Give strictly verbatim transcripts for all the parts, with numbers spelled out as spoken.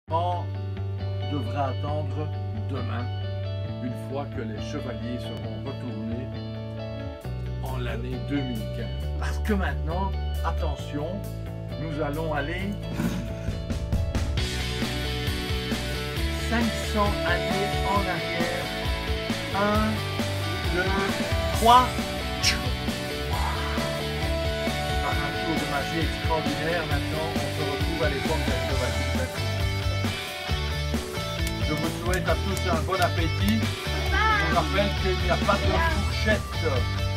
On devra attendre demain, une fois que les chevaliers seront retournés en l'année deux mille quinze. Parce que maintenant, attention, nous allons aller cinq cents années en arrière. un, deux, trois. Par un tour de magie extraordinaire, maintenant, on se retrouve à l'époque des chevaliers. Je vous souhaite à tous un bon appétit. Je vous rappelle qu'il n'y a pas de fourchette.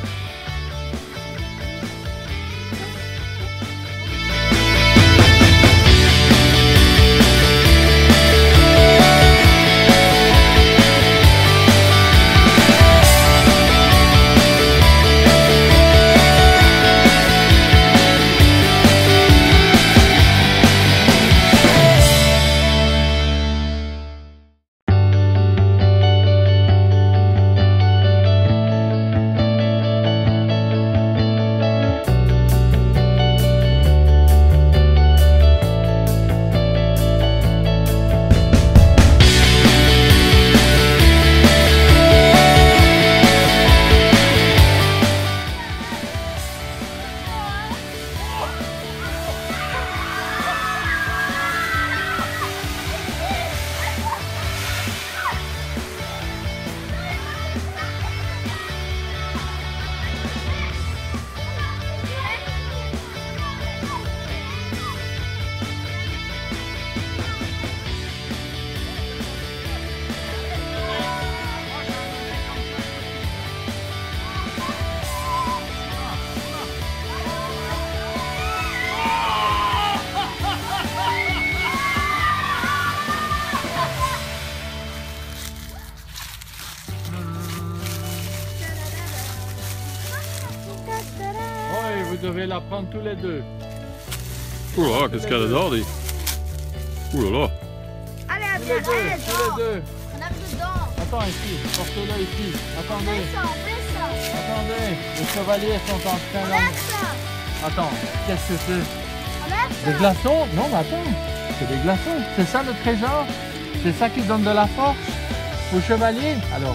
Vous devez la prendre tous les deux. Ouh là là, qu'est-ce qu'elle adore, dis. Ouh là là. Allez, Tous les deux, allez, tous les deux. on a dedans. Attends ici, portez-le ici. Attendez, On fait ça, on fait ça. attendez. Les chevaliers sont en train On de... lève ça. Attends, qu'est-ce que c'est? On lève ça. Des glaçons? Non, mais attends. C'est des glaçons. C'est ça le trésor? C'est ça qui donne de la force aux chevaliers? Alors.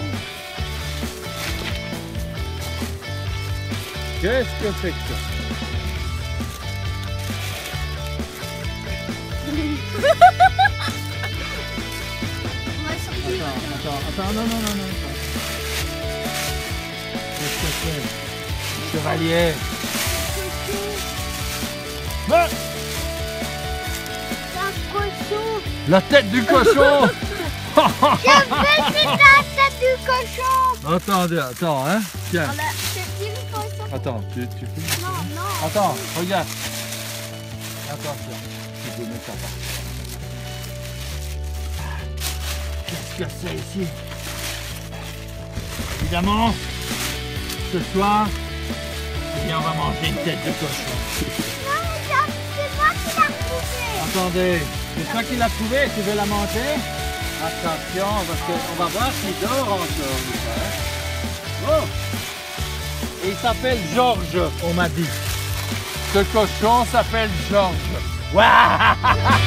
Qu'est-ce que c'est que ça? On va sortir. Attends, attends, attends, non, non, non, non. attends. Qu'est-ce que c'est? Chevalier. Ah, C'est un cochon. la tête du cochon. Je veux c'est la tête du cochon. Attendez, attends, hein. Tiens. On a- C'est une cochon. Attends, tu, tu filmes? Non, non. Attends, regarde. Attention, tu peux mettre ça par Qu'est-ce que c'est ici? Évidemment, ce soir, eh bien, on va manger une tête de cochon. Non, regarde, c'est moi qui l'ai retrouvé. Attendez, c'est toi qui l'as trouvé, tu veux la manger? Attention, parce qu'on va voir s'il dort encore. Hein? Oh! Et il s'appelle Georges, on m'a dit. Ce cochon s'appelle Georges. Waouh!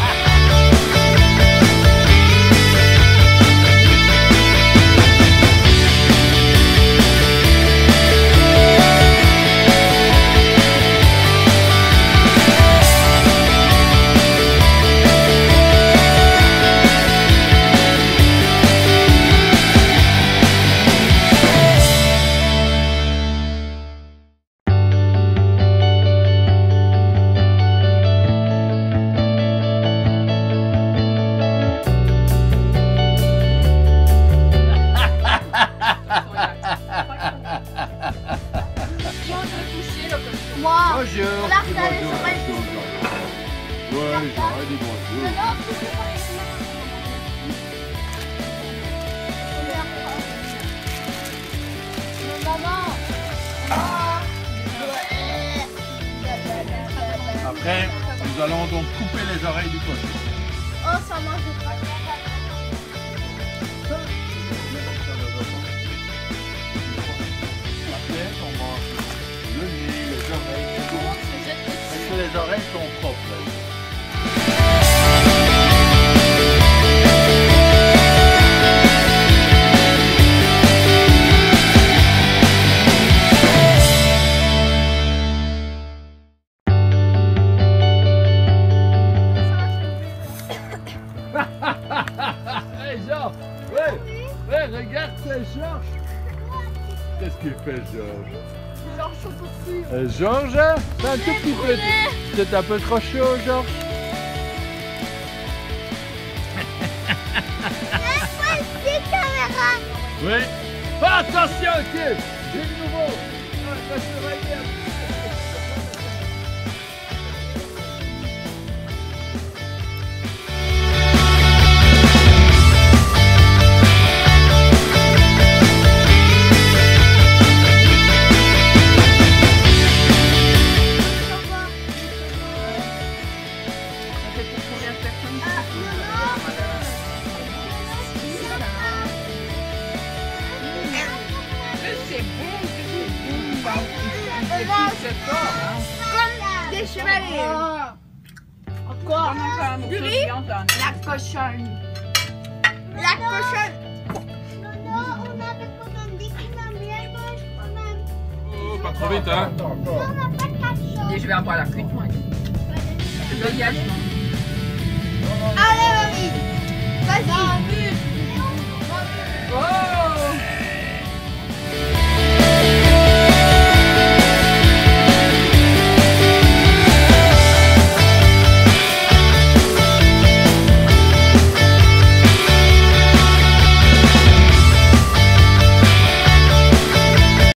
Moi. Bonjour. On l'a regardé sur ma Ouais, j'aurais dit bonjour. Non, non, tu peux pas les mains. Maman. Après, nous allons donc couper les oreilles du cochon. Oh, ça mange pas. Après, on mange le nez, les oreilles. Est-ce que les oreilles sont propres? Là? Georges. Ouais, ouais, regarde, c'est Georges. Qu'est-ce qu'il fait, Georges? Georges Chocotine. Euh, Georges, c'est un tout petit peu... C'est un peu trop chaud, Georges. Laisse-moi ici, caméra. Oui. Fais attention, ok. J'ai le nouveau. Ah, je vais surveiller un peu. Comme des chevaliers. Encore du riz. La cochonne. La cochonne. Non, on avait quand même dit qu'on a bien gauche quand même. Oh, pas trop vite, hein? Non, on n'a pas de cachot. Et je vais avoir la cuite, moi. Je dois y aller. Allez, mamie. Vas-y. Oh!